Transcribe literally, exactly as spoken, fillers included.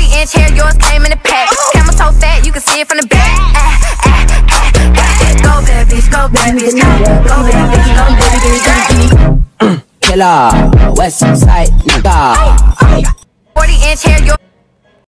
forty inch hair, yours came in a pack. Camel toe fat, you can see it from the back. Ah, ah, ah, ah. Go bad bitch, go bad bitch, go, go bad bitch, go baby, give me, give me. Killer, West Side nigga. forty inch hair, yours.